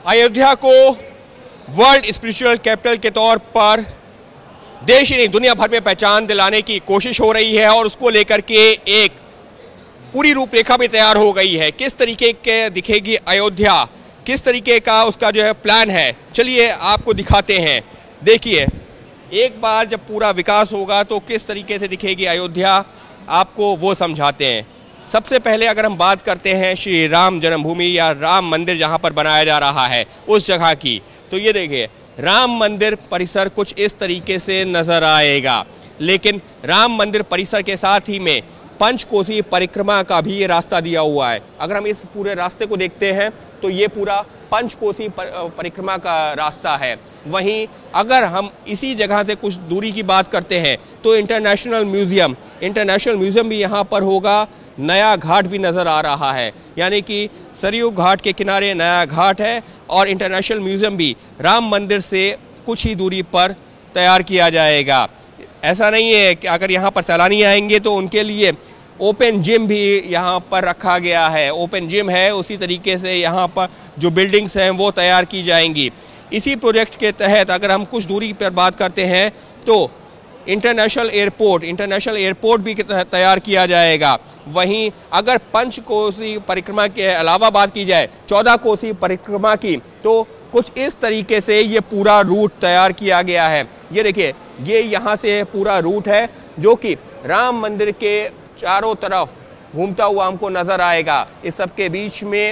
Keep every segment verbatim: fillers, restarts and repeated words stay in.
अयोध्या को world spiritual capital के तौर पर देश ही नहीं दुनिया भर में पहचान दिलाने की कोशिश हो रही है और उसको लेकर के एक पूरी रूपरेखा भी तैयार हो गई है। किस तरीके के दिखेगी अयोध्या, किस तरीके का उसका जो है प्लान है, चलिए आपको दिखाते हैं। देखिए, एक बार जब पूरा विकास होगा तो किस तरीके से दिखेगी अयोध्या, आपको वो समझाते हैं। सबसे पहले अगर हम बात करते हैं श्री राम जन्मभूमि या राम मंदिर जहां पर बनाया जा रहा है उस जगह की, तो ये देखिए राम मंदिर परिसर कुछ इस तरीके से नज़र आएगा। लेकिन राम मंदिर परिसर के साथ ही में पंचकोसी परिक्रमा का भी ये रास्ता दिया हुआ है। अगर हम इस पूरे रास्ते को देखते हैं तो ये पूरा पंचकोसी परिक्रमा का रास्ता है। वहीं अगर हम इसी जगह से कुछ दूरी की बात करते हैं तो इंटरनेशनल म्यूज़ियम इंटरनेशनल म्यूज़ियम भी यहाँ पर होगा। नया घाट भी नज़र आ रहा है, यानी कि सरयू घाट के किनारे नया घाट है और इंटरनेशनल म्यूज़ियम भी राम मंदिर से कुछ ही दूरी पर तैयार किया जाएगा। ऐसा नहीं है कि अगर यहाँ पर सैलानी आएंगे तो उनके लिए ओपन जिम भी यहाँ पर रखा गया है। ओपन जिम है, उसी तरीके से यहाँ पर जो बिल्डिंग्स हैं वो तैयार की जाएंगी। इसी प्रोजेक्ट के तहत अगर हम कुछ दूरी पर बात करते हैं तो इंटरनेशनल एयरपोर्ट इंटरनेशनल एयरपोर्ट भी तैयार किया जाएगा। वहीं अगर पंचकोसी परिक्रमा के अलावा बात की जाए चौदह कोसी परिक्रमा की, तो कुछ इस तरीके से ये पूरा रूट तैयार किया गया है। ये देखिए, ये यहाँ से पूरा रूट है जो कि राम मंदिर के चारों तरफ घूमता हुआ हमको नज़र आएगा। इस सब के बीच में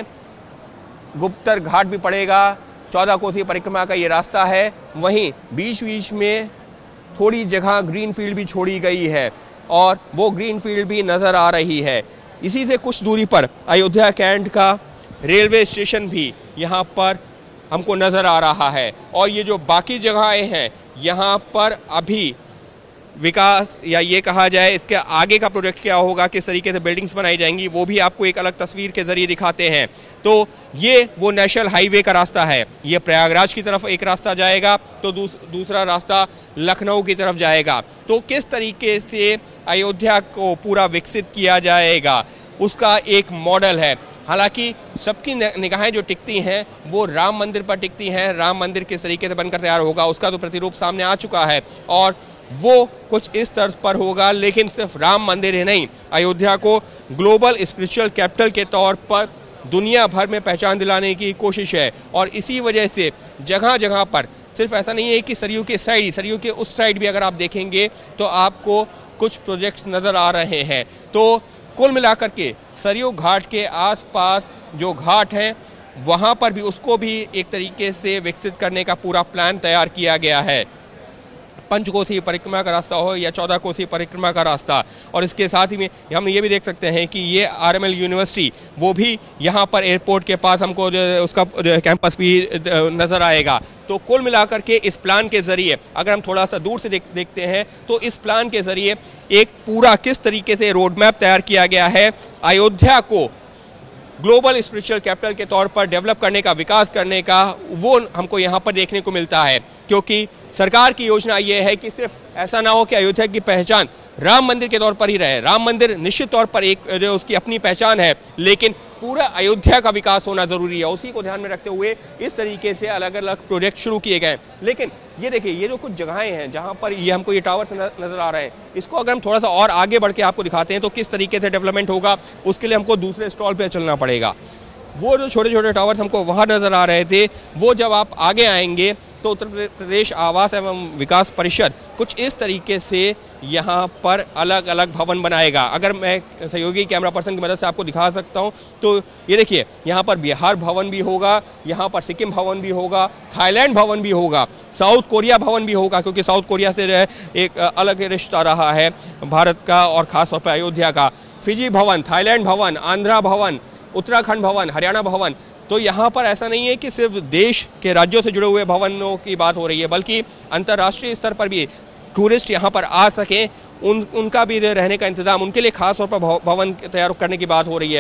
गुप्तर घाट भी पड़ेगा। चौदह कोसी परिक्रमा का ये रास्ता है। वहीं बीच बीच में थोड़ी जगह ग्रीन फील्ड भी छोड़ी गई है और वो ग्रीन फील्ड भी नज़र आ रही है। इसी से कुछ दूरी पर अयोध्या कैंट का रेलवे स्टेशन भी यहाँ पर हमको नज़र आ रहा है। और ये जो बाकी जगहें हैं यहाँ पर अभी विकास या ये कहा जाए इसके आगे का प्रोजेक्ट क्या होगा, किस तरीके से बिल्डिंग्स बनाई जाएंगी, वो भी आपको एक अलग तस्वीर के ज़रिए दिखाते हैं। तो ये वो नेशनल हाईवे का रास्ता है। ये प्रयागराज की तरफ एक रास्ता जाएगा तो दूस, दूसरा रास्ता लखनऊ की तरफ जाएगा। तो किस तरीके से अयोध्या को पूरा विकसित किया जाएगा उसका एक मॉडल है। हालांकि सबकी निगाहें जो टिकती हैं वो राम मंदिर पर टिकती हैं। राम मंदिर किस तरीके से बनकर तैयार होगा उसका तो प्रतिरूप सामने आ चुका है और वो कुछ इस तर्ज पर होगा। लेकिन सिर्फ राम मंदिर ही नहीं, अयोध्या को ग्लोबल स्पिरिचुअल कैपिटल के तौर पर दुनिया भर में पहचान दिलाने की कोशिश है। और इसी वजह से जगह जगह पर सिर्फ ऐसा नहीं है कि सरयू के साइड ही, सरयू के उस साइड भी अगर आप देखेंगे तो आपको कुछ प्रोजेक्ट्स नज़र आ रहे हैं। तो कुल मिलाकर के सरयू घाट के आसपास जो घाट हैं वहाँ पर भी उसको भी एक तरीके से विकसित करने का पूरा प्लान तैयार किया गया है। पंचकोसी परिक्रमा का रास्ता हो या चौदह कोसी परिक्रमा का रास्ता। और इसके साथ ही में हम ये भी देख सकते हैं कि ये आर एम एल यूनिवर्सिटी वो भी यहाँ पर एयरपोर्ट के पास हमको उसका कैंपस भी नज़र आएगा। तो कुल मिलाकर के इस प्लान के ज़रिए अगर हम थोड़ा सा दूर से देख देखते हैं तो इस प्लान के ज़रिए एक पूरा किस तरीके से रोड मैप तैयार किया गया है अयोध्या को ग्लोबल स्पिरिचुअल कैपिटल के तौर पर डेवलप करने का, विकास करने का, वो हमको यहाँ पर देखने को मिलता है। क्योंकि सरकार की योजना ये है कि सिर्फ ऐसा ना हो कि अयोध्या की पहचान राम मंदिर के तौर पर ही रहे। राम मंदिर निश्चित तौर पर एक जो उसकी अपनी पहचान है, लेकिन पूरा अयोध्या का विकास होना ज़रूरी है। उसी को ध्यान में रखते हुए इस तरीके से अलग अलग प्रोजेक्ट शुरू किए गए। लेकिन ये देखिए, ये जो कुछ जगहें हैं जहाँ पर ये हमको ये टावर्स नज़र आ रहे हैं, इसको अगर हम थोड़ा सा और आगे बढ़ के आपको दिखाते हैं तो किस तरीके से डेवलपमेंट होगा उसके लिए हमको दूसरे स्टॉल पर चलना पड़ेगा। वो जो छोटे छोटे टावर्स हमको वहाँ नज़र आ रहे थे, वो जब आप आगे आएंगे तो उत्तर प्रदेश आवास एवं विकास परिषद कुछ इस तरीके से यहाँ पर अलग अलग भवन बनाएगा। अगर मैं सहयोगी कैमरा पर्सन की मदद से आपको दिखा सकता हूँ तो ये देखिए, यहाँ पर बिहार भवन भी होगा, यहाँ पर सिक्किम भवन भी होगा, थाईलैंड भवन भी होगा, साउथ कोरिया भवन भी होगा। क्योंकि साउथ कोरिया से जो है एक अलग रिश्ता रहा है भारत का और ख़ास तौर पर अयोध्या का। फिजी भवन, थाईलैंड भवन, आंध्रा भवन, उत्तराखंड भवन, हरियाणा भवन। तो यहाँ पर ऐसा नहीं है कि सिर्फ देश के राज्यों से जुड़े हुए भवनों की बात हो रही है, बल्कि अंतर्राष्ट्रीय स्तर पर भी टूरिस्ट यहाँ पर आ सकें, उन उनका भी रहने का इंतज़ाम, उनके लिए खास तौर पर भवन तैयार करने की बात हो रही है।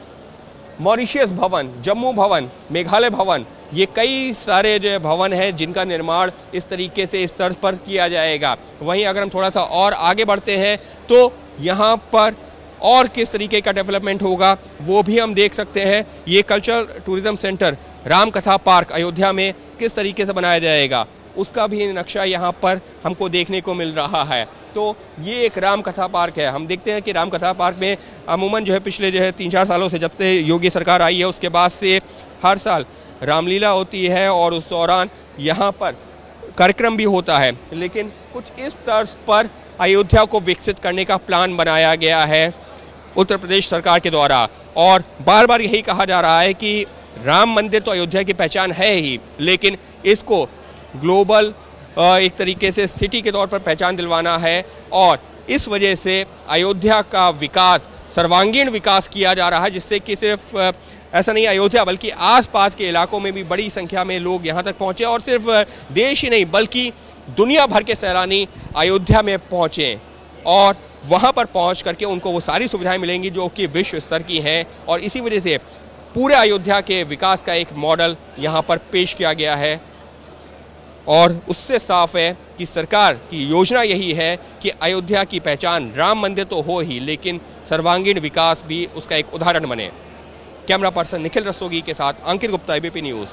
मॉरिशस भवन, जम्मू भवन, मेघालय भवन, ये कई सारे जो भवन हैं जिनका निर्माण इस तरीके से इस तर्ज पर किया जाएगा। वहीं अगर हम थोड़ा सा और आगे बढ़ते हैं तो यहाँ पर और किस तरीके का डेवलपमेंट होगा वो भी हम देख सकते हैं। ये कल्चरल टूरिज़्म सेंटर राम कथा पार्क अयोध्या में किस तरीके से बनाया जाएगा, उसका भी नक्शा यहाँ पर हमको देखने को मिल रहा है। तो ये एक राम कथा पार्क है। हम देखते हैं कि राम कथा पार्क में अमूमन जो है पिछले जो है तीन चार सालों से, जब से योगी सरकार आई है उसके बाद से हर साल रामलीला होती है और उस दौरान यहाँ पर कार्यक्रम भी होता है। लेकिन कुछ इस तर्ज पर अयोध्या को विकसित करने का प्लान बनाया गया है उत्तर प्रदेश सरकार के द्वारा, और बार बार यही कहा जा रहा है कि राम मंदिर तो अयोध्या की पहचान है ही, लेकिन इसको ग्लोबल एक तरीके से सिटी के तौर पर पहचान दिलवाना है। और इस वजह से अयोध्या का विकास, सर्वांगीण विकास किया जा रहा है, जिससे कि सिर्फ ऐसा नहीं अयोध्या बल्कि आसपास के इलाकों में भी बड़ी संख्या में लोग यहाँ तक पहुँचे, और सिर्फ देश ही नहीं बल्कि दुनिया भर के सैलानी अयोध्या में पहुँचे और वहाँ पर पहुँच करके उनको वो सारी सुविधाएं मिलेंगी जो कि विश्व स्तर की हैं। और इसी वजह से पूरे अयोध्या के विकास का एक मॉडल यहाँ पर पेश किया गया है, और उससे साफ है कि सरकार की योजना यही है कि अयोध्या की पहचान राम मंदिर तो हो ही, लेकिन सर्वांगीण विकास भी उसका एक उदाहरण बने। कैमरा पर्सन निखिल रस्तोगी के साथ Ankit Gupta, ABP news.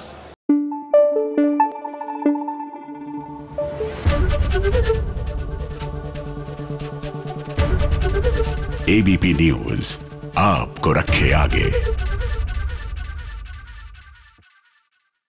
ABP news आपको रखे आगे।